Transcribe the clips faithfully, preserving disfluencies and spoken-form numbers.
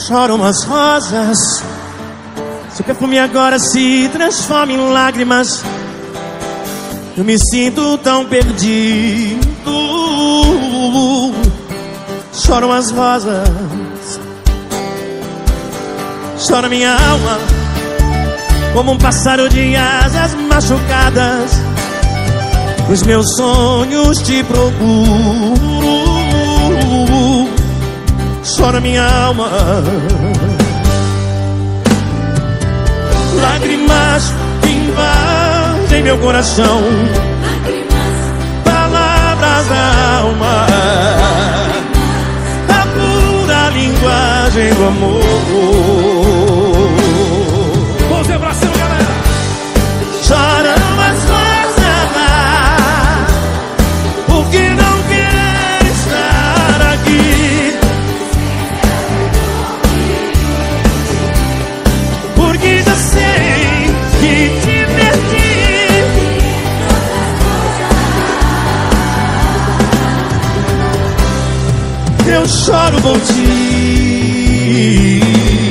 choram as rosas, seu perfume agora se transforma em lágrimas. Eu me sinto tão perdido. Choram as rosas, chora minha alma, como um pássaro de asas machucadas. Os meus sonhos te procuro. Chora minha alma, lágrimas que invadem meu coração, palavras da alma, a pura linguagem do amor. Vamos ver pra cima, galera. Choram as rosas, porque não quer estar aqui, porque já sei que te perdi. Eu choro por ti.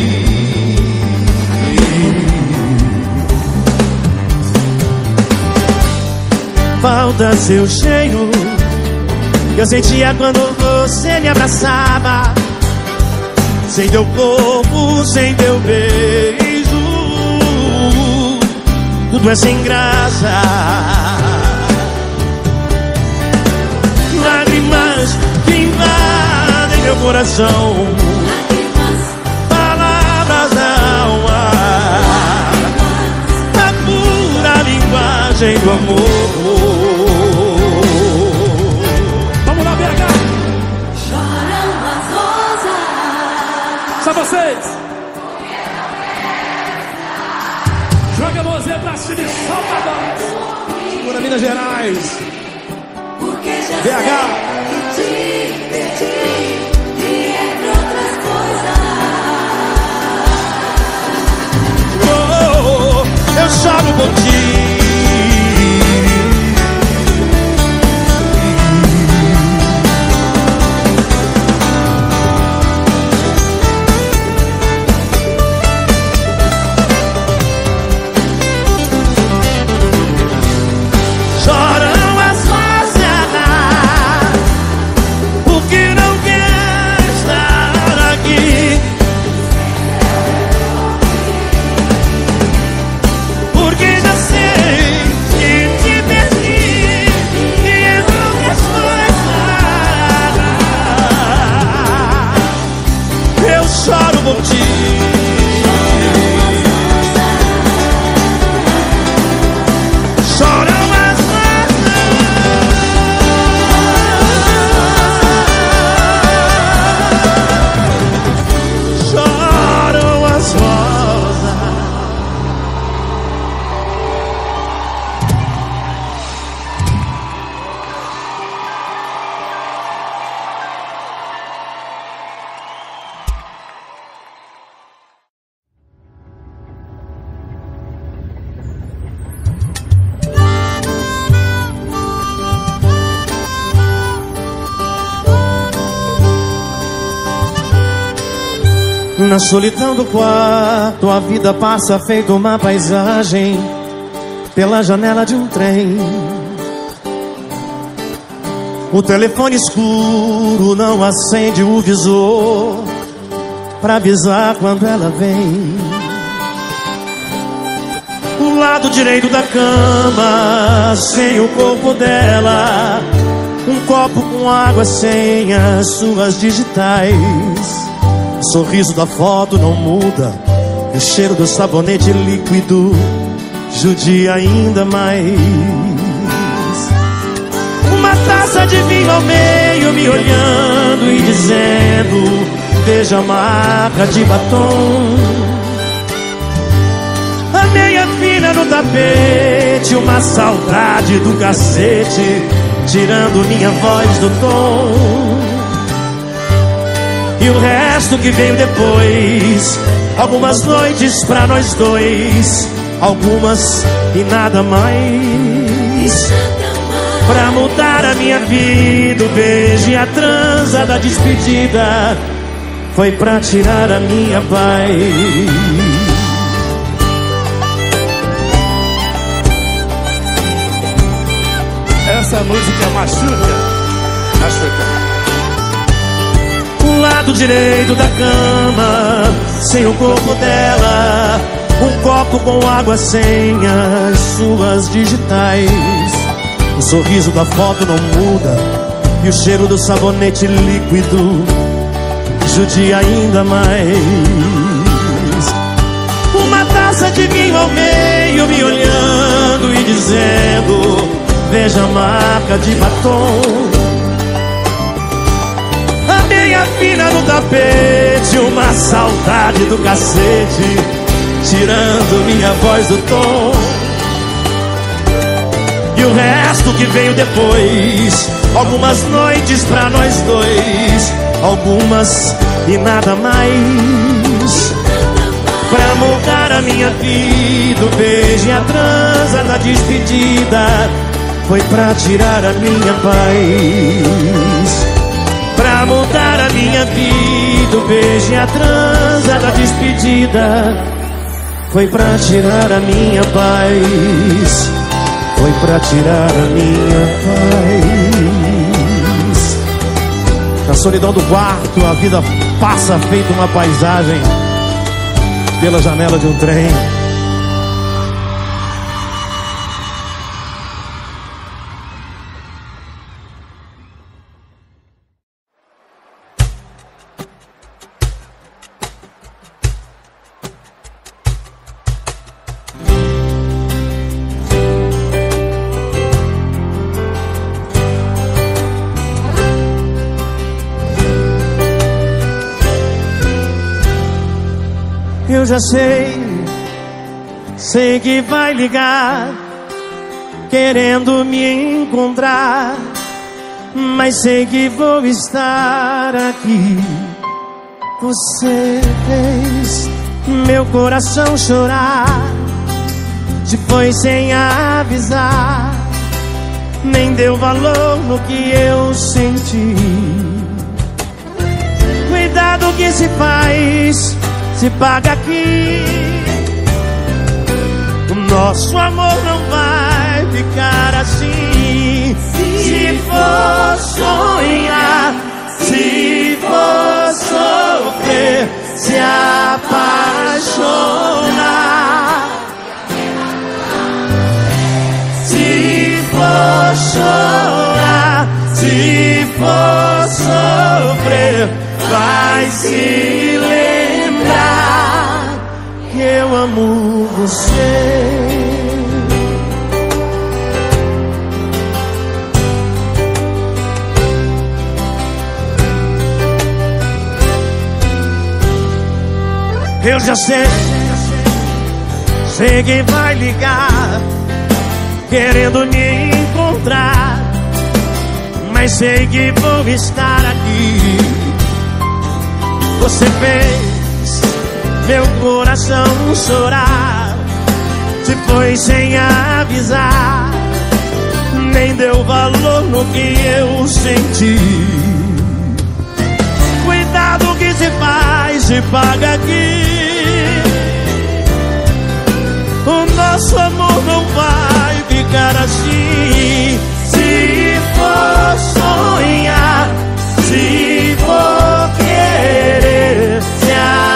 Falta seu cheiro que eu sentia quando você me abraçava. Sem teu corpo, sem teu beijo, tudo é sem graça. Lágrimas que invadem meu coração, palavras da alma, a pura linguagem do amor. Vamos lá, B H. Choram as rosas. Só vocês. Joga a mãozinha pra cima e solta a voz. Segura Minas Gerais. Porque já B H. sei que te perdi e entre outras coisas. Oh, oh, oh, eu choro por ti. Choro por ti. Choram as rosas, choram as rosas. Na solidão do quarto, a vida passa feito uma paisagem pela janela de um trem. O telefone escuro não acende o visor pra avisar quando ela vem. O lado direito da cama, sem o corpo dela, um copo com água sem as suas digitais. O sorriso da foto não muda, e o cheiro do sabonete líquido judia ainda mais. Uma taça de vinho ao meio, me olhando e dizendo: veja a marca de batom. A meia fina no tapete, uma saudade do cacete, tirando minha voz do tom. E o resto que veio depois, algumas noites pra nós dois, algumas e nada mais. Pra mudar a minha vida, o beijo e a transa da despedida foi pra tirar a minha paz. Essa música machuca, machuca. O lado direito da cama, sem o corpo dela. Um copo com água sem as suas digitais. O sorriso da foto não muda, e o cheiro do sabonete líquido judia ainda mais. Uma taça de vinho ao meio, me olhando e dizendo: veja a marca de batom. A meia fina no tapete, uma saudade do cacete, tirando minha voz do tom. E o resto que veio depois, algumas noites pra nós dois, algumas e nada mais. Pra mudar a minha vida, o beijo e a transa da despedida foi pra tirar a minha paz. Pra mudar a minha vida, o beijo e a transa da despedida foi pra tirar a minha paz. Foi pra tirar a minha paz. Na solidão do quarto, a vida passa feito uma paisagem pela janela de um trem. Eu já sei, sei que vai ligar, querendo me encontrar, mas sei que vou estar aqui. Você fez meu coração chorar, te foi sem avisar, nem deu valor no que eu senti. Cuidado que se faz, se paga aqui. O nosso amor não vai ficar assim. Se for sonhar, se for sofrer, se apaixonar, se for chorar, se for sofrer, vai se lembrar que eu amo você. Eu já sei, sei que vai ligar, querendo me encontrar, mas sei que vou estar aqui. Você fez meu coração chorar, se foi sem avisar, nem deu valor no que eu senti. Cuidado que se faz, se paga aqui. O nosso amor não vai ficar assim. Se for sonhar, se for querer se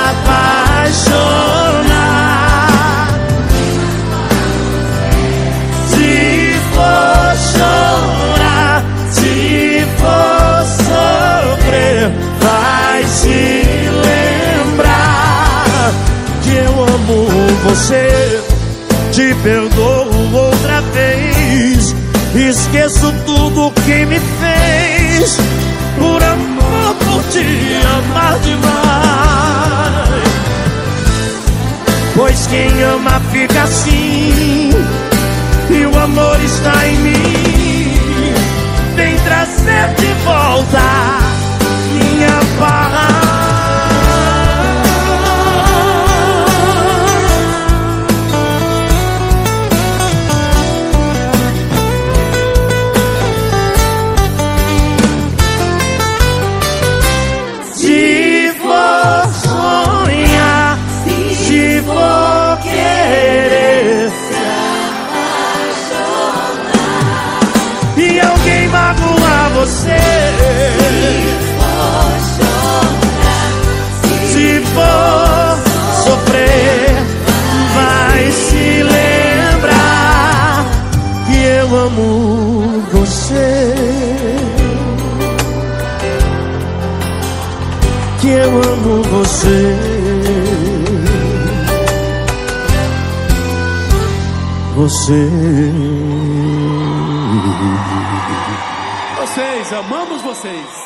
apaixonar, se for chorar, se for sofrer, vai se lembrar que eu amo você. Te perdoo outra vez, esqueço tudo que me fez, por amor, por te amar demais. Pois quem ama fica assim, e o amor está em mim. Vem trazer de volta minha paz. Se for que eu amo você. Você. Vocês, amamos vocês.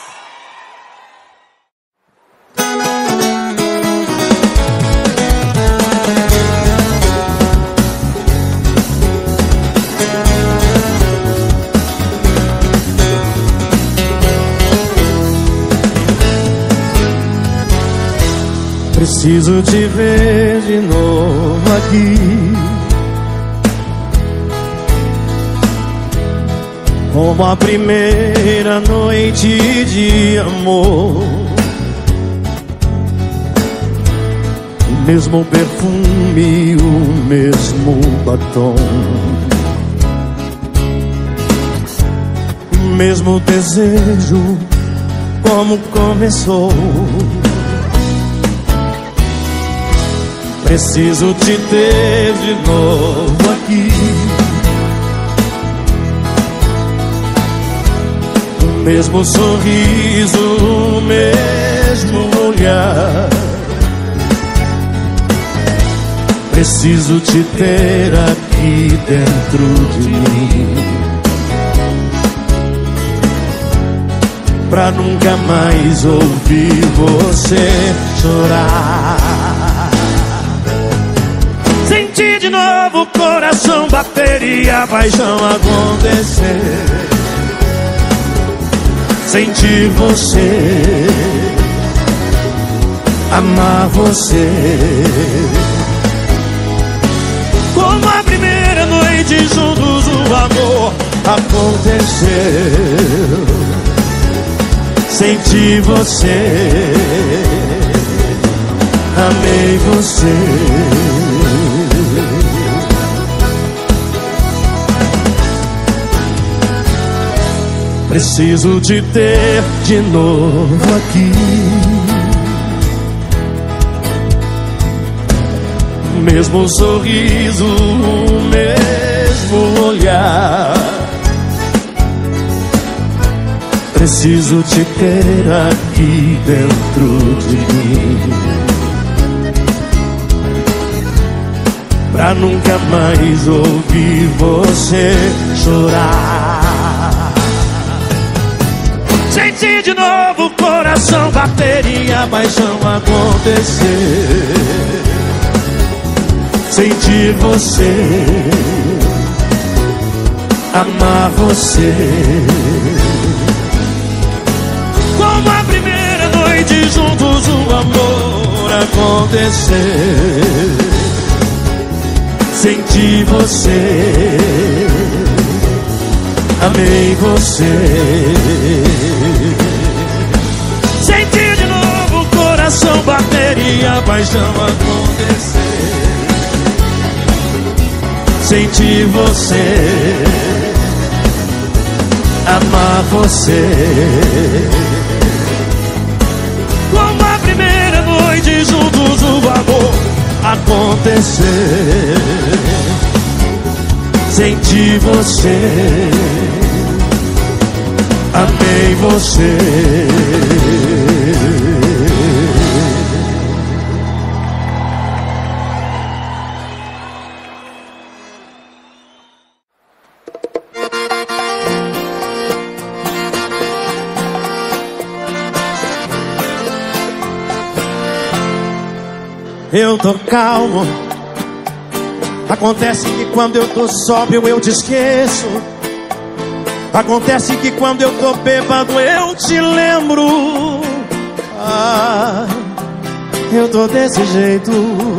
Preciso te ver de novo aqui, como a primeira noite de amor. O mesmo perfume, o mesmo batom, o mesmo desejo, como começou. Preciso te ter de novo aqui, o mesmo sorriso, o mesmo olhar. Preciso te ter aqui dentro de mim, pra nunca mais ouvir você chorar. Senti de novo o coração bater e a paixão acontecer. Senti você, amar você, como a primeira noite juntos o amor aconteceu. Senti você, amei você. Preciso te ter de novo aqui, o mesmo sorriso, o mesmo olhar. Preciso te ter aqui dentro de mim, pra nunca mais ouvir você chorar. Senti de novo o coração bater e a paixão acontecer. Senti você, amar você, como a primeira noite juntos o amor acontecer. Senti você, amei você. Senti de novo o coração bater e a paixão acontecer. Senti você, amar você, como a primeira noite juntos o amor acontecer. Senti você, amei você. Eu tô calmo. Acontece que quando eu tô sóbrio eu te esqueço. Acontece que quando eu tô bêbado eu te lembro. Ah, eu tô desse jeito.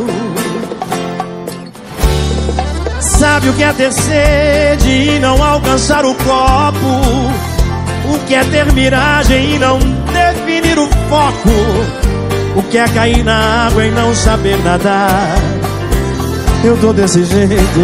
Sabe o que é ter sede e não alcançar o copo? O que é ter miragem e não definir o foco? O que é cair na água e não saber nadar? Eu tô desse jeito.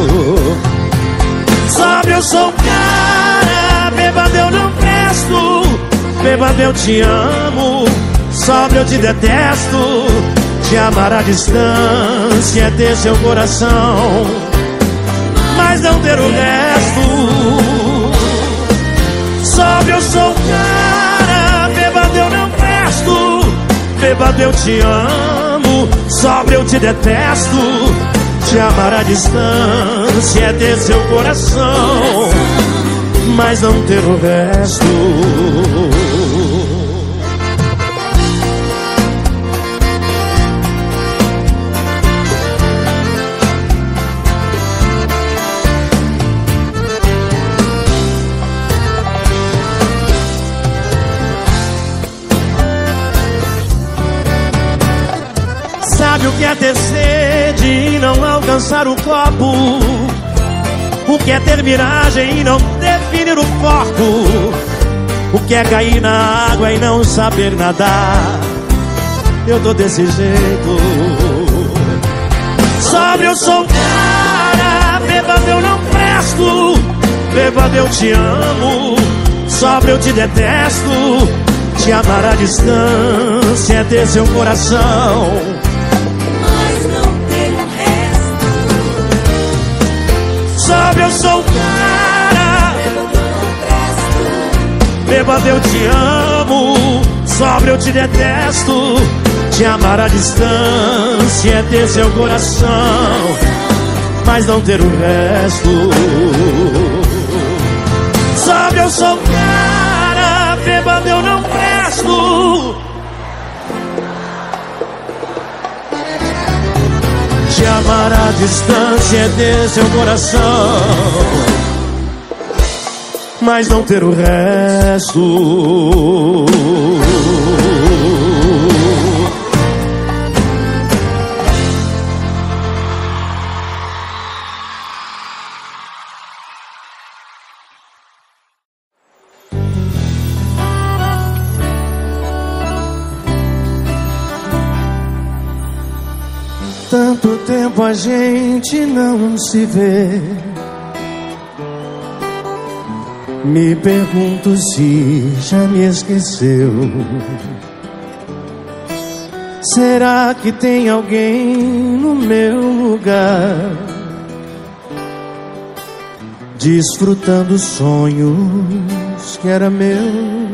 Sóbrio eu sou cara, bêbado eu não presto. Bêbado eu te amo, sóbrio eu te detesto. Te amar à distância é ter seu coração, mas não ter o resto. Sóbrio eu sou cara, bêbado eu não presto. Bêbado eu te amo, sóbrio eu te detesto. Te amar à distância é ter seu coração, mas não ter o resto. Sabe o que é ter sede e não alcançar o copo? O que é ter miragem e não definir o foco? O que é cair na água e não saber nadar? Eu tô desse jeito. Sóbrio eu sou um cara, bêbado eu não presto. Bêbado eu te amo, sóbrio eu te detesto. Te amar à distância é ter seu coração, mas não ter o resto. Sóbrio eu sou um cara, bêbado eu te amo, sóbrio eu te detesto. Te amar à distância é ter seu coração, mas não ter o resto. Sóbrio eu sou um cara, bêbado eu não presto. Te amar à distância é ter seu coração, mas não ter o resto. Tanto tempo a gente não se vê. Me pergunto se já me esqueceu. Será que tem alguém no meu lugar, desfrutando sonhos que era meu?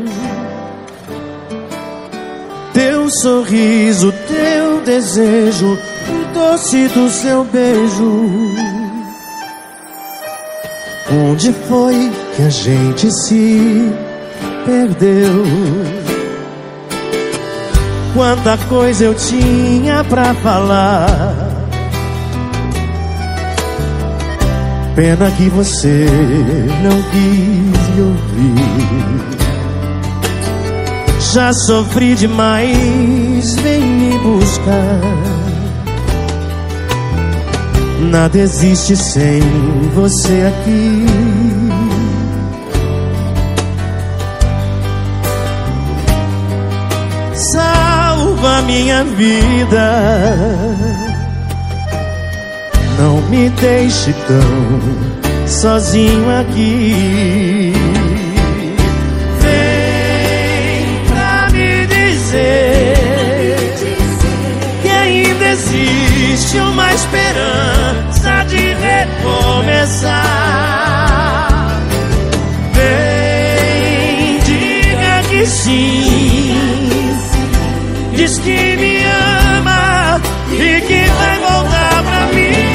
Teu sorriso, teu desejo, o doce do seu beijo. Onde foi que a gente se perdeu? Quanta coisa eu tinha pra falar. Pena que você não quis me ouvir. Já sofri demais, vem me buscar. Nada existe sem você aqui. Salva minha vida, não me deixe tão sozinho aqui. Que ainda existe uma esperança de recomeçar. Vem, diga que sim, diz que me ama e que vai voltar pra mim.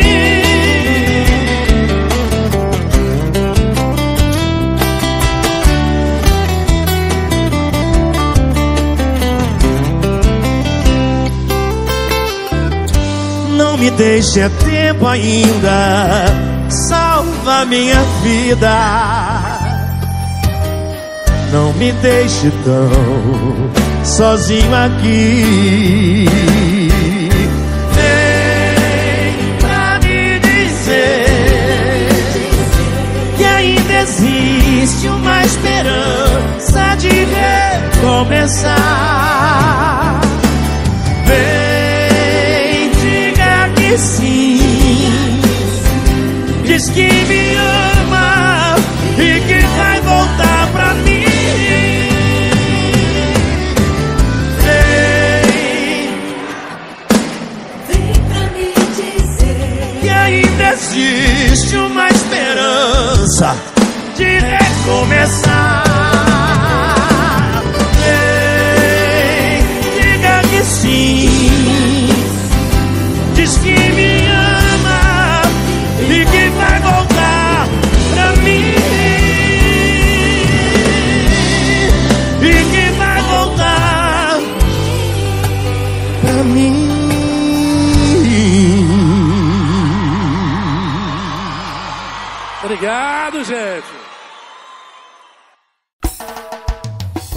Não me deixe, é tempo ainda, salva minha vida. Não me deixe tão sozinho aqui. Vem pra me dizer que ainda existe uma esperança de recomeçar. Vem, sim, diz que me ama e que vai voltar pra mim. Vem, vem pra me dizer que ainda existe uma esperança de recomeçar. Vem, diga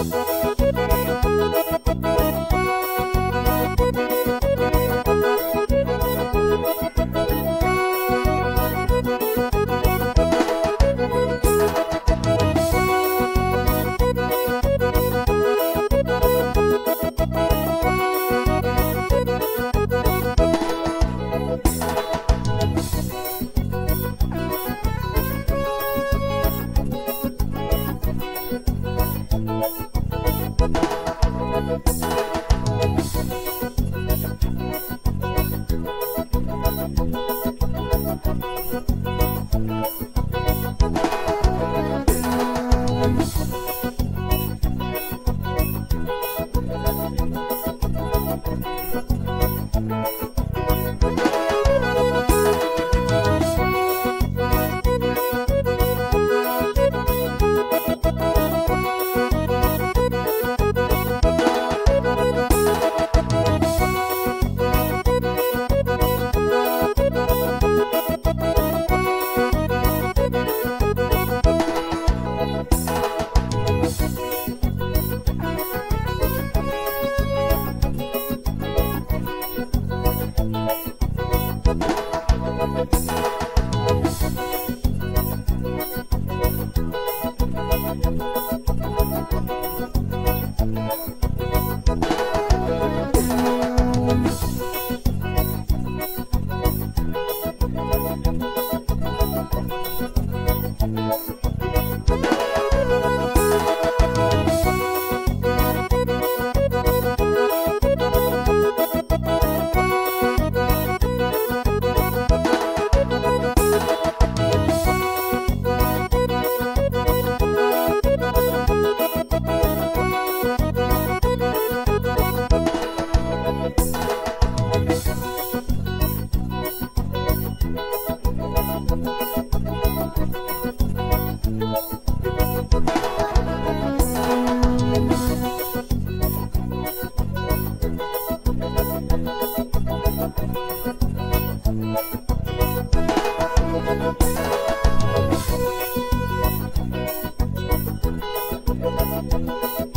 Thank you.